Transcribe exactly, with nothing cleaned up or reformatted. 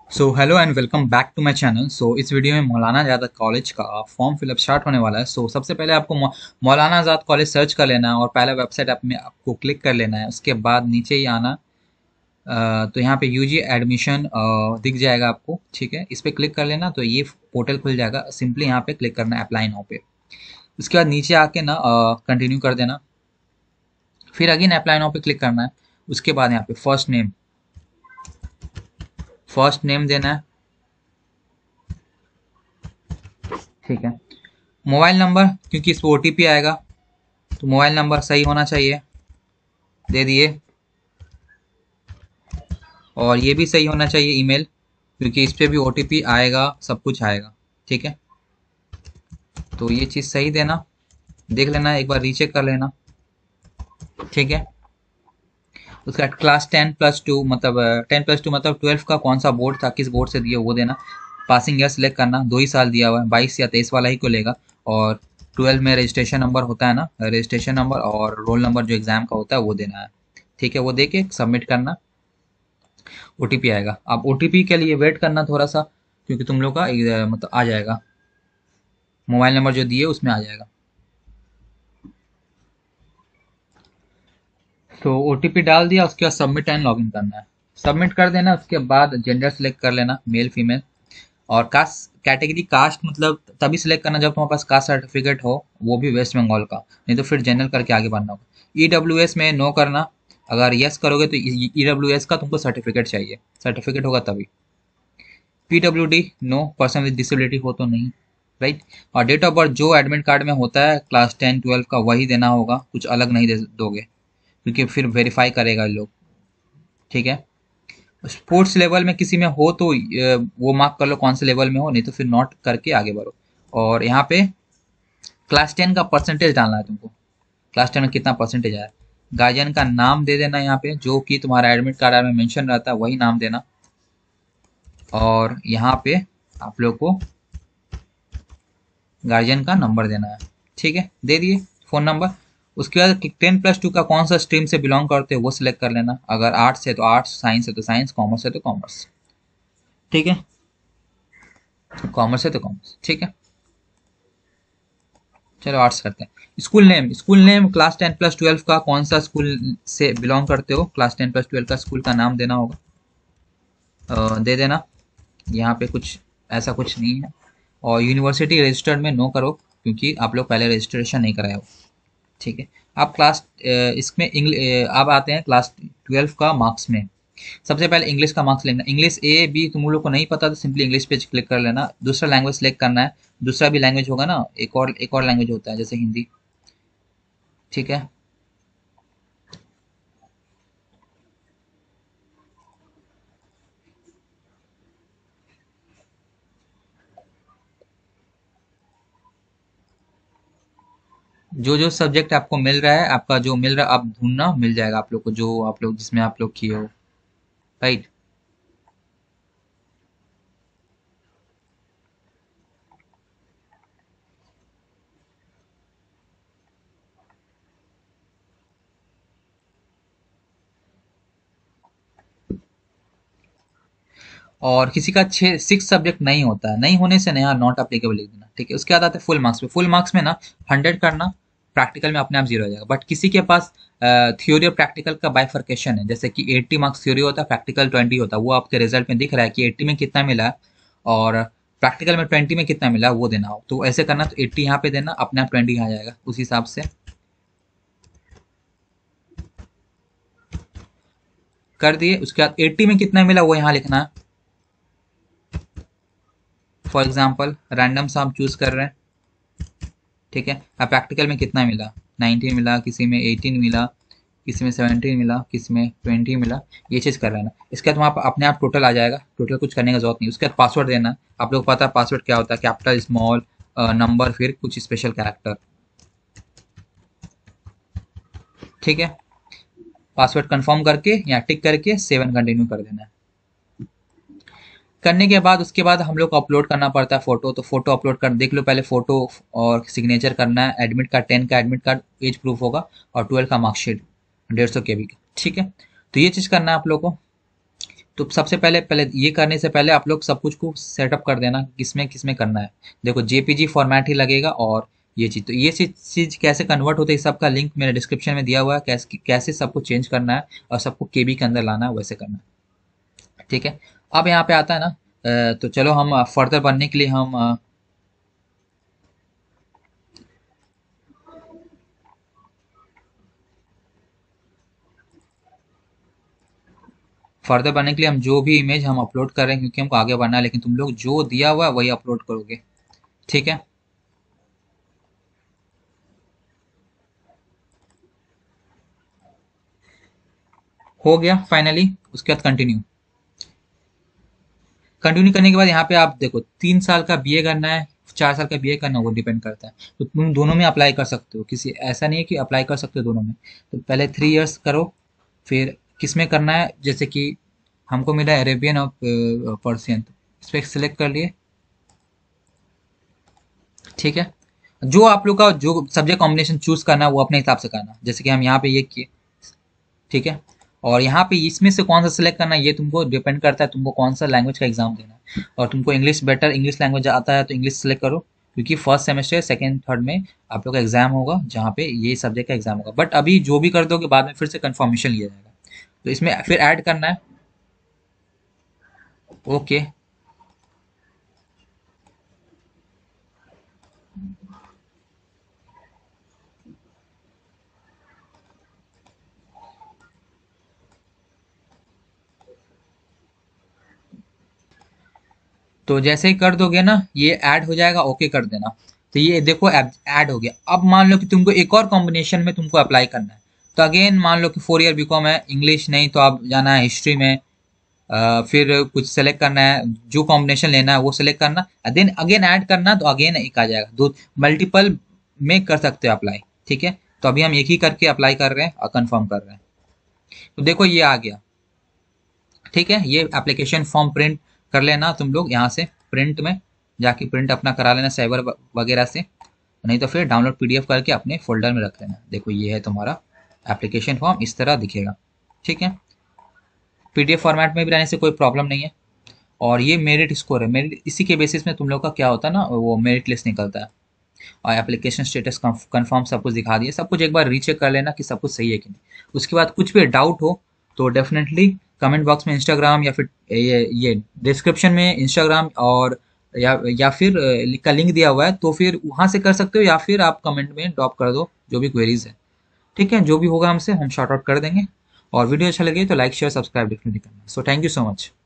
So hello and welcome back to my channel. So इस video में Maulana Azad college का form fill up start होने वाला है। सो so, सबसे पहले आपको मौ, मौलाना आज़ाद कॉलेज सर्च कर लेना है और पहला वेबसाइट आप में आपको क्लिक कर लेना है। उसके बाद नीचे ही आना, अ, तो यहाँ पे यूजी एडमिशन दिख जाएगा आपको। ठीक है, इस पर क्लिक कर लेना तो ये पोर्टल खुल जाएगा। सिंपली यहाँ पे क्लिक करना है अप्लाई नाउ पे। उसके बाद नीचे आके ना कंटिन्यू कर देना, फिर अगेन अप्लाई नाउ पे क्लिक करना है। उसके बाद यहाँ पे फर्स्ट नेम फर्स्ट नेम देना है। ठीक है, मोबाइल नंबर, क्योंकि इस पर ओटीपी आएगा तो मोबाइल नंबर सही होना चाहिए, दे दिए। और ये भी सही होना चाहिए ईमेल, क्योंकि इस पे भी ओटीपी आएगा, सब कुछ आएगा। ठीक है, तो ये चीज़ सही देना, देख लेना, एक बार रीचेक कर लेना। ठीक है, उसका क्लास टेन प्लस टू मतलब टेन प्लस टू मतलब ट्वेल्व का कौन सा बोर्ड था, किस बोर्ड से दिया वो देना। पासिंग ईयर सिलेक्ट करना, दो ही साल दिया हुआ है, बाईस या तेईस वाला ही को लेगा। और ट्वेल्व में रजिस्ट्रेशन नंबर होता है ना, रजिस्ट्रेशन नंबर और रोल नंबर जो एग्जाम का होता है वो देना है। ठीक है, वो दे के सबमिट करना, ओटीपी आएगा। अब ओटीपी के लिए वेट करना थोड़ा सा, क्योंकि तुम लोग का अ, मतलब आ जाएगा, मोबाइल नंबर जो दिए उसमें आ जाएगा। तो ओटीपी डाल दिया, उसके बाद सबमिट एंड लॉगिन करना है। सबमिट कर देना, उसके बाद जेंडर सिलेक्ट कर लेना, मेल फीमेल। और कास्ट कैटेगरी, कास्ट मतलब तभी सिलेक्ट करना जब तुम्हारे पास कास्ट सर्टिफिकेट हो, वो भी वेस्ट बंगाल का, नहीं तो फिर जनरल करके आगे बढ़ना होगा। ईडब्ल्यूएस में नो करना, अगर यस करोगे तो ईडब्ल्यूएस का तुमको सर्टिफिकेट चाहिए, सर्टिफिकेट होगा तभी। PWD no, person with disability हो तो नहीं, राइट। और डेट ऑफ बर्थ जो एडमिट कार्ड में होता है क्लास टेन ट्वेल्व का वही देना होगा, कुछ अलग नहीं दे दोगे, क्योंकि फिर वेरीफाई करेगा ये लोग। ठीक है, स्पोर्ट्स लेवल में किसी में हो तो अ, वो मार्क कर लो कौन से लेवल में हो, नहीं तो फिर नोट करके आगे बढ़ो। और यहाँ पे क्लास टेन का परसेंटेज डालना है तुमको, क्लास टेन में कितना परसेंटेज आया। गार्जियन का नाम दे देना यहाँ पे, जो कि तुम्हारा एडमिट कार्ड में मेंशन रहता है वही नाम देना। और यहाँ पे आप लोग को गार्जियन का नंबर देना है। ठीक है, दे दिए फोन नंबर। उसके बाद टेन प्लस टू का कौन सा स्ट्रीम से बिलोंग करते हो वो सिलेक्ट कर लेना, अगर आर्ट्स है तो आर्ट्स, साइंस है तो साइंस, कॉमर्स है तो कॉमर्स। ठीक है, कॉमर्स है तो कॉमर्स। ठीक है, चलो आर्ट्स करते हैं। School name, school name class ten plus twelve का कौन सा स्कूल से बिलोंग करते हो, क्लास टेन प्लस ट्वेल्व का स्कूल का नाम देना होगा, अ, दे देना। यहाँ पे कुछ ऐसा कुछ नहीं है। और यूनिवर्सिटी रजिस्टर्ड में नो करो, क्योंकि आप लोग पहले रजिस्ट्रेशन नहीं कराए हो। ठीक है, आप क्लास इसमें इंग्लिश, अब आते हैं क्लास ट्वेल्व का मार्क्स में। सबसे पहले इंग्लिश का मार्क्स लेना, इंग्लिश ए बी तुम लोग को नहीं पता तो सिंपली इंग्लिश पे क्लिक कर लेना। दूसरा लैंग्वेज सेलेक्ट करना है, दूसरा भी लैंग्वेज होगा ना, एक और एक और लैंग्वेज होता है जैसे हिंदी। ठीक है, जो जो सब्जेक्ट आपको मिल रहा है, आपका जो मिल रहा है आप ढूंढना, मिल जाएगा आप लोग को, जो आप लोग जिसमें आप लोग किए हो, राइट। और किसी का छः सिक्स सब्जेक्ट नहीं होता है, नहीं होने से नया नॉट अप्लीकेबल लिख देना। ठीक है, उसके बाद आते हैं फुल मार्क्स पे। फुल मार्क्स में ना हंड्रेड करना, प्रैक्टिकल में अपने आप जीरो हो जाएगा। बट किसी के पास थ्योरी और प्रैक्टिकल का बाइफर्केशन है, जैसे कि एट्टी मार्क्स थ्योरी होता है, प्रैक्टिकल ट्वेंटी होता है, वो आपके रिजल्ट में दिख रहा है कि एट्टी में कितना मिला है और प्रैक्टिकल में ट्वेंटी में कितना मिला है वो देना हो, तो ऐसे करना, तो एट्टी यहाँ पे देना, अपने आप ट्वेंटी आ जाएगा उस हिसाब से। कर दिए, उसके बाद एट्टी में कितना मिला वो यहाँ लिखना है। फॉर एग्जाम्पल रैंडम सा हम चूज कर रहे हैं। ठीक है, अब प्रैक्टिकल में कितना मिला, नाइनटीन मिला, किसी में एटीन मिला, किसी में सेवनटीन मिला, किसी में ट्वेंटी मिला, ये चीज़ कर लेना। इसके बाद वहाँ अपने आप टोटल आ जाएगा, टोटल कुछ करने का जरूरत नहीं। उसके बाद पासवर्ड देना, आप लोग को पता है पासवर्ड क्या होता है, कैपिटल स्मॉल नंबर फिर कुछ स्पेशल कैरेक्टर। ठीक है, पासवर्ड कंफर्म करके या टिक करके सेवन कंटिन्यू कर देना है। करने के बाद उसके बाद हम लोग को अपलोड करना पड़ता है फोटो, तो फोटो अपलोड कर देख लो पहले फोटो, और सिग्नेचर करना है, एडमिट कार्ड, टेन का एडमिट कार्ड एज प्रूफ होगा, और ट्वेल्व का मार्कशीट डेढ़ सौ के बी का। ठीक है, तो ये चीज़ करना है आप लोग को। तो सबसे पहले पहले ये करने से पहले आप लोग सब कुछ को सेटअप कर देना, किसमें किसमें करना है। देखो जेपीजी फॉर्मेट ही लगेगा, और ये चीज़ तो ये चीज़ चीज़ कैसे कन्वर्ट होता है, इस सब का लिंक मेरे डिस्क्रिप्शन में दिया हुआ है, कैसे कैसे सबको चेंज करना है और सबको केबी के अंदर लाना है, वैसे करना है। ठीक है। अब यहाँ पे आता है ना, अ, तो चलो हम फर्दर बनने के लिए हम फर्दर बनने के लिए हम जो भी इमेज हम अपलोड कर रहे हैं, क्योंकि हमको आगे बढ़ना है, लेकिन तुम लोग जो दिया हुआ है वही अपलोड करोगे। ठीक है। हो गया फाइनली। उसके बाद कंटिन्यू कंटिन्यू करने के बाद यहाँ पे आप देखो, तीन साल का बीए करना है, चार साल का बीए करना है, वो डिपेंड करता है। तो तुम दोनों में अप्लाई कर सकते हो, किसी ऐसा नहीं है कि अप्लाई कर सकते हो दोनों में। तो पहले थ्री इयर्स करो, फिर किस में करना है, जैसे कि हमको मिला अरेबियन और पर्सियन, तो इस पर सिलेक्ट कर लिए। ठीक है। जो आप लोग का जो सब्जेक्ट कॉम्बिनेशन चूज करना है वो अपने हिसाब से करना, जैसे कि हम यहाँ पे ये किए। ठीक है। और यहाँ पे इसमें से कौन सा सिलेक्ट करना है ये तुमको डिपेंड करता है, तुमको कौन सा लैंग्वेज का एग्जाम देना है। और तुमको इंग्लिश बेटर, इंग्लिश लैंग्वेज आता है तो इंग्लिश सेलेक्ट करो, क्योंकि फर्स्ट सेमेस्टर सेकंड थर्ड में आप लोग का एग्जाम होगा, जहाँ पे ये सब्जेक्ट का एग्जाम होगा। बट अभी जो भी कर दोगे बाद में फिर से कंफर्मेशन लिया जाएगा, तो इसमें फिर ऐड करना है। ओके। तो जैसे ही कर दोगे ना, ये ऐड हो जाएगा, ओके कर देना। तो ये देखो ऐड हो गया। अब मान लो कि तुमको एक और कॉम्बिनेशन में तुमको अप्लाई करना है, तो अगेन मान लो कि फोर ईयर बीकॉम है, इंग्लिश नहीं तो आप जाना है हिस्ट्री में। अ, फिर कुछ सेलेक्ट करना है, जो कॉम्बिनेशन लेना है वो सेलेक्ट करना, देन अगेन ऐड करना, तो अगेन एक आ जाएगा। दो मल्टीपल में कर सकते हो अप्लाई। ठीक है। तो अभी हम एक ही करके अप्लाई कर रहे हैं और कंफर्म कर रहे हैं। तो देखो ये आ गया। ठीक है। ये एप्लीकेशन फॉर्म प्रिंट कर लेना तुम लोग, यहाँ से प्रिंट में जाके प्रिंट अपना करा लेना साइबर वगैरह से, नहीं तो फिर डाउनलोड पीडीएफ करके अपने फोल्डर में रख लेना। देखो ये है तुम्हारा एप्लीकेशन फॉर्म, इस तरह दिखेगा। ठीक है। पीडीएफ फॉर्मेट में भी रहने से कोई प्रॉब्लम नहीं है। और ये मेरिट स्कोर है, मेरिट इसी के बेसिस में तुम लोग का क्या होता है ना, वो मेरिट लिस्ट निकलता है। और एप्लीकेशन स्टेटस कंफर्म सब कुछ दिखा दिए, सब कुछ एक बार रीचेक कर लेना कि सब कुछ सही है कि नहीं। उसके बाद कुछ भी डाउट हो तो डेफिनेटली कमेंट बॉक्स में इंस्टाग्राम या फिर ये ये डिस्क्रिप्शन में इंस्टाग्राम और या या फिर अ, का लिंक दिया हुआ है, तो फिर वहां से कर सकते हो, या फिर आप कमेंट में ड्रॉप कर दो जो भी क्वेरीज है। ठीक है। जो भी होगा हमसे हम शॉर्ट आउट कर देंगे। और वीडियो अच्छा लगे तो लाइक शेयर सब्सक्राइब डेफिनेटली करना। So thank you so much.